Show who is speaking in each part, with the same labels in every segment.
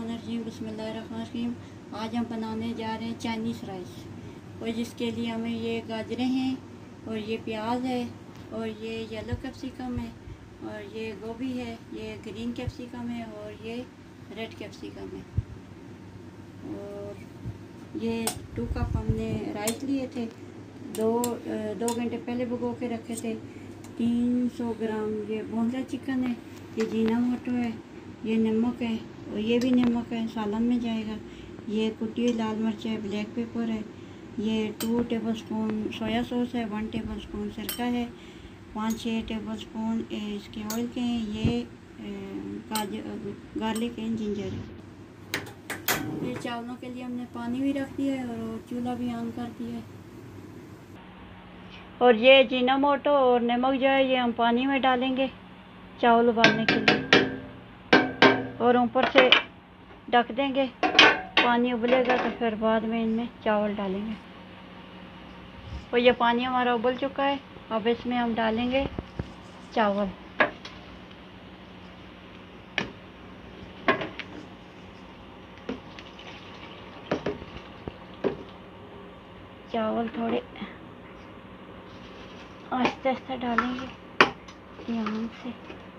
Speaker 1: बिस्मिल्लाहिर्रहमानिर्रहीम बिस्मिल्लाहिर्रहमानिर्रहीम। आज हम बनाने जा रहे हैं चाइनीज़ राइस, और जिसके लिए हमें ये गाजरें हैं और ये प्याज है और ये येलो कैप्सिकम है और ये गोभी है, ये ग्रीन कैप्सिकम है और ये रेड कैप्सिकम है। और ये 2 कप हमने राइस लिए थे, दो घंटे पहले भिगो के रखे थे। 300 ग्राम ये बोनलेस चिकन है, ये अजीनोमोटो है, ये नमक है और ये भी नमक है, सालन में जाएगा। ये कुटी हुई लाल मिर्च है, ब्लैक पेपर है, ये 2 टेबलस्पून सोया सॉस है, 1 टेबलस्पून सिरका है, 5-6 टेबलस्पून इसके ऑयल के हैं, ये गार्लिक एंड जिंजर है। ये चावलों के लिए हमने पानी भी रख दिया है और चूल्हा भी ऑन कर दिया है। और ये अजीनोमोटो और नमक जो है ये हम पानी में डालेंगे चावल उबालने के लिए, और ऊपर से ढक देंगे। पानी उबलेगा तो फिर बाद में इनमें चावल डालेंगे। और ये पानी हमारा उबल चुका है, अब इसमें हम डालेंगे चावल। चावल थोड़े आहिस्ते आहिस्ते डालेंगे, ध्यान से।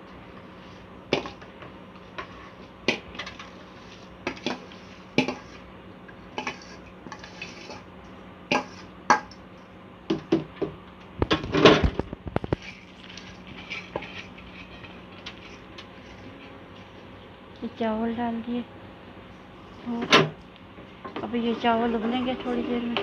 Speaker 1: ये चावल डाल दिए और अब ये चावल उबलेंगे थोड़ी देर में।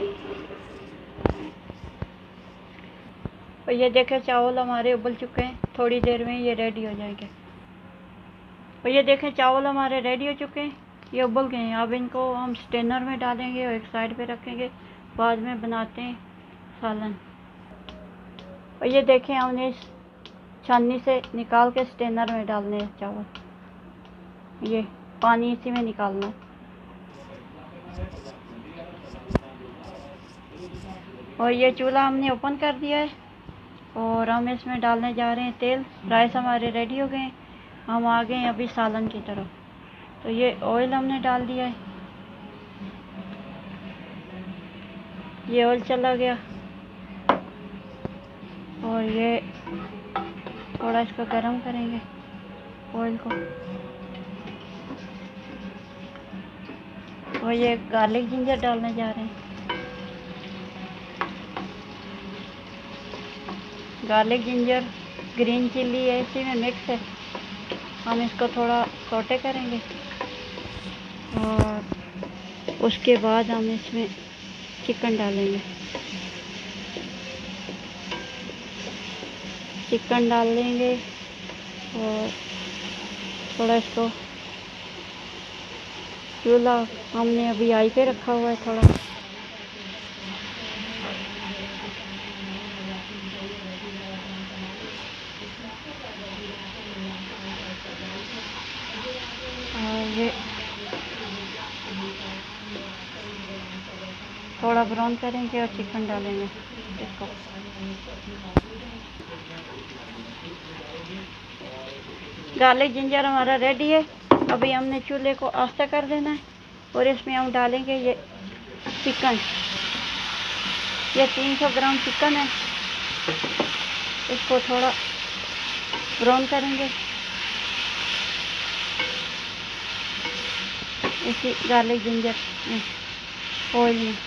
Speaker 1: और ये देखें चावल हमारे उबल चुके हैं, थोड़ी देर में ये रेडी हो जाएंगे। और ये देखें चावल हमारे रेडी हो चुके हैं, ये उबल गए हैं। अब इनको हम स्ट्रेनर में डालेंगे और एक साइड पे रखेंगे, बाद में बनाते हैं सालन। और ये देखें हमने इस छन्नी से निकाल के स्ट्रेनर में डालने हैं चावल, ये पानी इसी में निकालना है। और ये चूल्हा हमने ओपन कर दिया है और हम इसमें डालने जा रहे हैं तेल। राइस हमारे रेडी हो गए हैं, हम आ गए हैं अभी सालन की तरफ। तो ये ऑयल हमने डाल दिया है, ये ऑयल चला गया और ये थोड़ा इसको गर्म करेंगे ऑयल को। और ये गार्लिक जिंजर डालने जा रहे हैं। गार्लिक जिंजर ग्रीन चिल्ली है, इसी में मिक्स है। हम इसको थोड़ा सौटे करेंगे और उसके बाद हम इसमें चिकन डालेंगे। चिकन डाल देंगे और थोड़ा इसको, चूल्हा हमने अभी हाई पे रखा हुआ है थोड़ा। और ये थोड़ा ब्राउन करेंगे और चिकन डालेंगे इसको। गार्लिक जिंजर हमारा रेडी है। अभी हमने चूल्हे को आस्था कर देना है और इसमें हम डालेंगे ये चिकन। ये 300 ग्राम चिकन है, इसको थोड़ा ब्राउन करेंगे इसी गार्लिक जिंजर में, ऑयल में।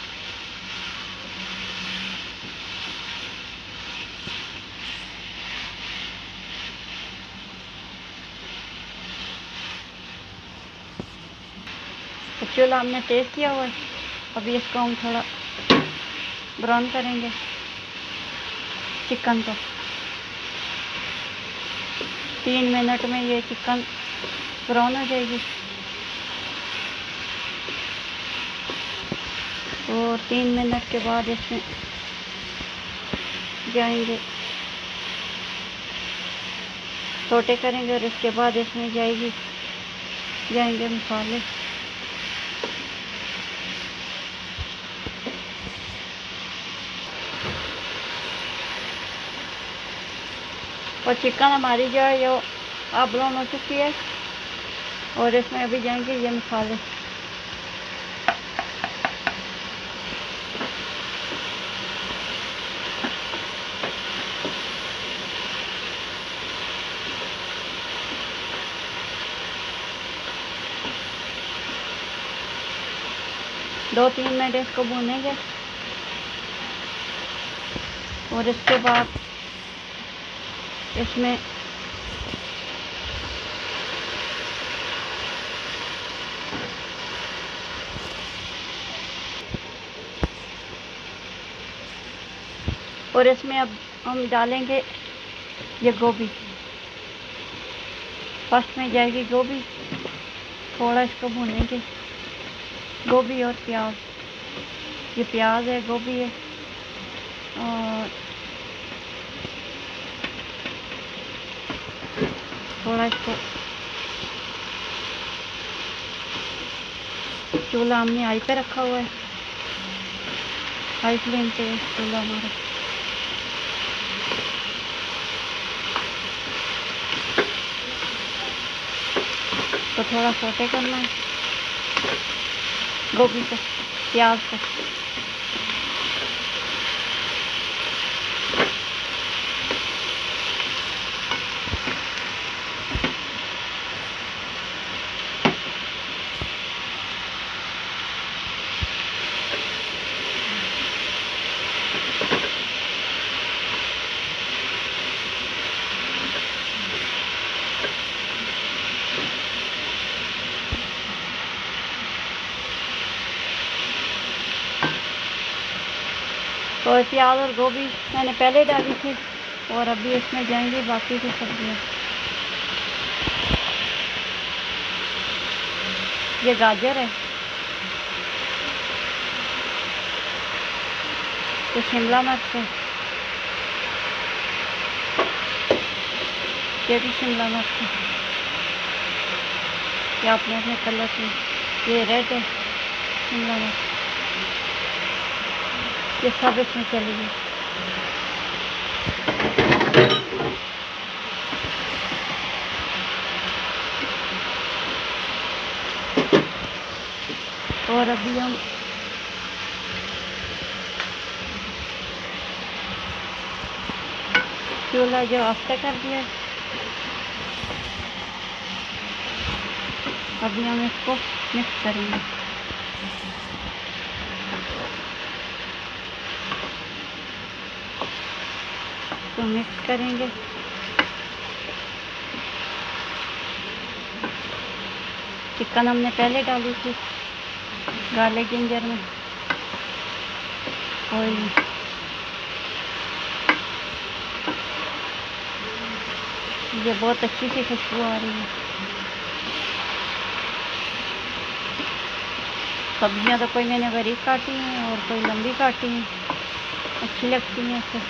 Speaker 1: तो चूल्हा हमने तेज़ किया हुआ है, अभी इसको हम थोड़ा ब्राउन करेंगे चिकन को। 3 मिनट में ये चिकन ब्राउन हो जाएगी और 3 मिनट के बाद इसमें जाएंगे, सौटे करेंगे और इसके बाद इसमें जाएंगे मसाले। और चिकन हमारी जो है ये ब्राउन हो चुकी है। और इसमें अभी जाएंगे ये मसाले। दो 3 मिनट इसको भूनेंगे और इसके बाद इसमें अब हम डालेंगे ये गोभी। फर्स्ट में जाएगी गोभी, थोड़ा इसको भूनेंगे, गोभी और प्याज। ये प्याज है, गोभी है, और थोड़ा इसको चूल्हा हमने हाई पे रखा हुआ है, हाई फ्लेम पे चूल्हा हमारा। तो थोड़ा सौटे करना है गोभी को, प्याज को। और प्याज और गोभी मैंने पहले डाली थी, और अभी इसमें जाएंगी बाकी की सब्जियाँ। ये गाजर है, ये शिमला मिर्च है, ये भी शिमला मिर्च है, ये अपने अपने कलर में, ये रेड है शिमला मिर्च, ये सब इसमें चलेगी। और अभी हम चूल्हा जो आस्ते कर दिया, अभी हम इसको मिक्स करेंगे। तो मिक्स करेंगे। चिकन हमने पहले डाली थी गार्लिक जिंजर में ऑयल में। ये बहुत अच्छी सी खुशबू आ रही है। सब्जियां तो कोई मैंने बारीक काटी हैं और कोई लंबी काटी हैं, अच्छी लगती हैं इससे।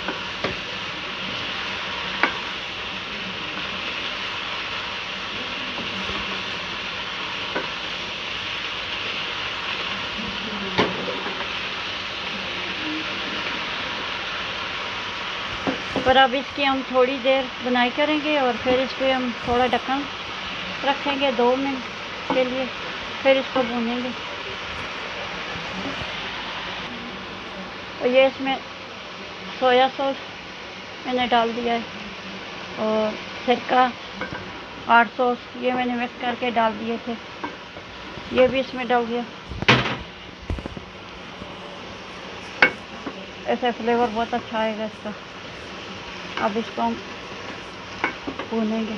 Speaker 1: और अब इसकी हम थोड़ी देर बुनाई करेंगे और फिर इस पर हम थोड़ा ढक्कन रखेंगे 2 मिनट के लिए, फिर इसको भूनेंगे। और ये इसमें सोया सॉस मैंने डाल दिया है, और सिरका 8 सॉस ये मैंने मिक्स करके डाल दिए थे, ये भी इसमें डाल दिया। ऐसा फ्लेवर बहुत अच्छा आएगा इसका। अब इसको हम भूनेंगे।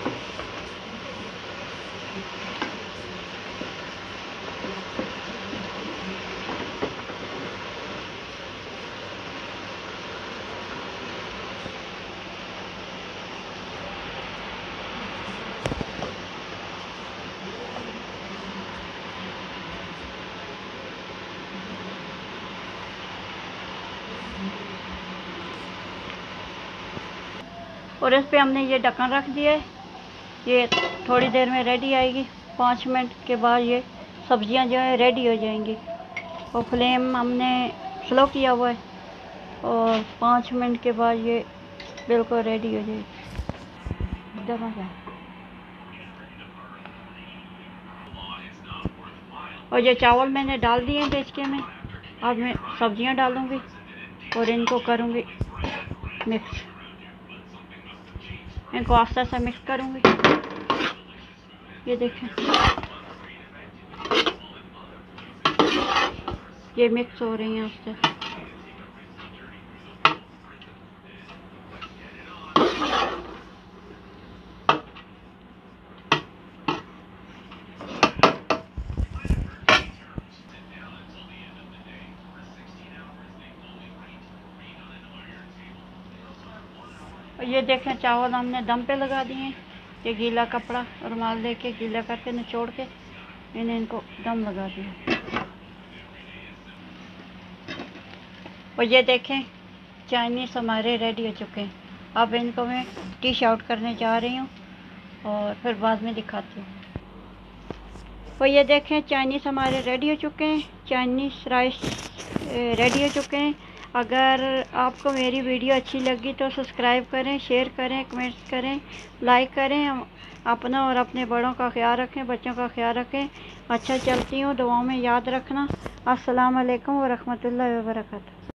Speaker 1: और इस पे हमने ये ढक्कन रख दिया है, ये थोड़ी देर में रेडी आएगी। 5 मिनट के बाद ये सब्जियां जो है रेडी हो जाएंगी। और फ्लेम हमने स्लो किया हुआ है, और 5 मिनट के बाद ये बिल्कुल रेडी हो जाएगी। और ये चावल मैंने डाल दिए हैं डेचके में। अब मैं सब्जियां डालूंगी और इनको करूंगी मिक्स। इनको आस्ते से मिक्स करूंगी। ये देखें, ये मिक्स हो रही हैं उससे। और ये देखें चावल हमने दम पे लगा दिए हैं। ये गीला कपड़ा रुमाल लेके गीला करके निचोड़ के इनको दम लगा दिया। और ये देखें चाइनीज़ हमारे रेडी हो चुके हैं। अब इनको मैं डिश आउट करने जा रही हूँ और फिर बाद में दिखाती हूँ। और ये देखें चाइनीज़ हमारे रेडी हो चुके हैं। चाइनीज़ राइस रेडी हो चुके हैं। अगर आपको मेरी वीडियो अच्छी लगी तो सब्सक्राइब करें, शेयर करें, कमेंट्स करें, लाइक करें। अपना और अपने बड़ों का ख्याल रखें, बच्चों का ख्याल रखें। अच्छा चलती हूँ, दुआओं में याद रखना। अस्सलाम वालेकुम व रहमतुल्लाहि व बरकातहू।